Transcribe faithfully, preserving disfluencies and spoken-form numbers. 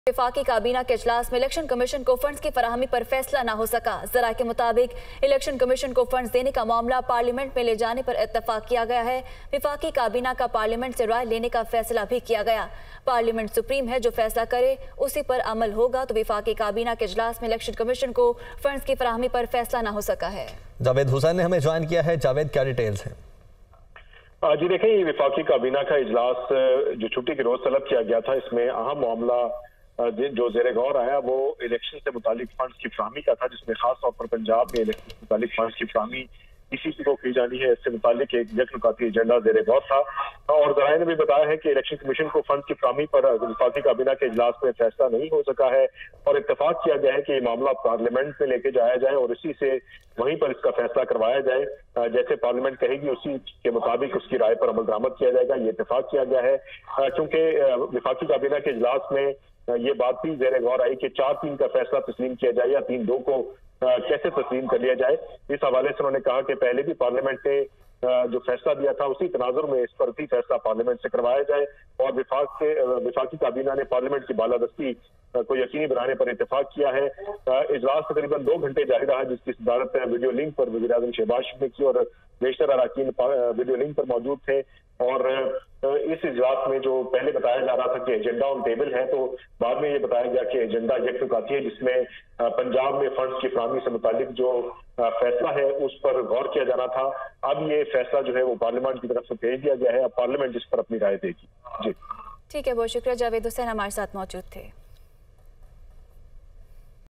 वफाकी काबीना के इजलास में इलेक्शन कमीशन को फंड्स की फराहमी पर फैसला न हो सका। जरा के मुताबिक इलेक्शन कमीशन को फंड्स देने का मामला पार्लियामेंट में ले जाने पर इत्तफाक किया गया है। वफाकी काबीना का पार्लियामेंट से राय लेने का फैसला भी किया गया। पार्लियामेंट सुप्रीम है, जो फैसला करे उसी पर अमल होगा। तो वफाकी काबीना के इजलास में इलेक्शन कमीशन को फंड्स की फराहमी पर फैसला न हो सका है। जावेद हुसैन ने हमें ज्वाइन किया है। जावेद, क्या डिटेल्स है? जी देखें, ये वफाकी काबीना का इजलास जो छुट्टी के रोज तलब किया गया था, इसमें अहम मामला जो जेर गौर आया वो इलेक्शन से मुतालिक फंड्स की फराहमी का था, जिसमें खास तौर पर पंजाब में इलेक्शन से मुतालिक फंड्स की फराहमी इसी को की जानी है। इससे मुतालिक एक यकनुकाती एजेंडा जेर गौर था और जराये ने भी बताया है कि इलेक्शन कमीशन को फंड की फराहमी पर वफाकी काबीना के इजलास में फैसला नहीं हो सका है और इत्तेफाक किया गया है कि ये मामला पार्लियामेंट में लेके जाया जाए और इसी से वहीं पर इसका फैसला करवाया जाए। जैसे पार्लियामेंट कहेगी उसी के मुताबिक उसकी राय पर अमल दरामद किया जाएगा। ये इत्तेफाक किया गया है क्योंकि वफाकी काबीना के इजलास में ये बात भी जेर गौर आई कि चार तीन का फैसला तस्लीम किया जाए या तीन दो को कैसे तस्लीम कर लिया जाए। इस हवाले से उन्होंने कहा कि पहले भी पार्लियामेंट ने जो फैसला दिया था उसी तनाजुर में इस पर भी फैसला पार्लियामेंट से करवाया जाए और विफाक के विफाकी काबीना ने पार्लियामेंट की बालादस्ती को यकीनी बनाने पर इत्तेफाक किया है। इजलास तकरीबन दो घंटे जारी रहा, जिसकी सदारत वीडियो लिंक पर वज़ीर आज़म शहबाज शरीफ ने की और बेशतर अरकान वीडियो लिंक पर मौजूद थे। और इस इजलास में जो पहले बताया जा रहा था कि एजेंडा ऑन टेबल है, तो बाद में ये बताया गया कि एजेंडा यकनुकाती है, जिसमें पंजाब में फंड्स की फराहमी से मुतालिक जो फैसला है उस पर गौर किया जाना था। अब ये फैसला जो है वो पार्लियामेंट की तरफ से भेज दिया गया है। अब पार्लियामेंट इस पर अपनी राय देगी। जी ठीक है, बहुत शुक्रिया। जावेद हुसैन हमारे साथ मौजूद थे।